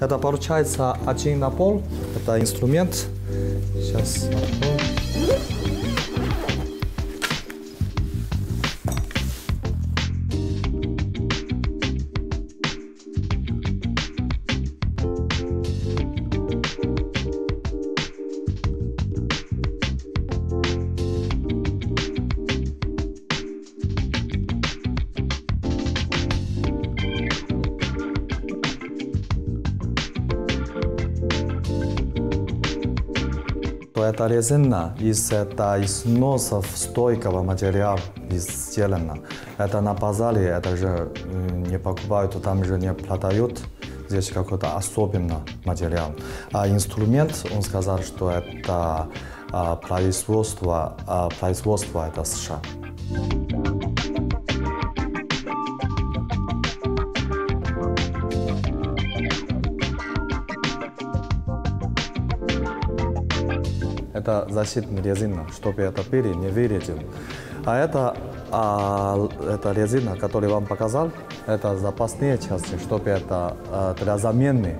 Это получается один на пол. Это инструмент. Сейчас. Это резина из сносов стойкого материала сделана. Это на базаре, это же не покупают, там же не продают. Здесь какой-то особенный материал. А инструмент, он сказал, что это производство это США. Это защитная резина, чтобы это пыли не вылетел. А это резина, которую я вам показал, это запасные части, чтобы это для замены.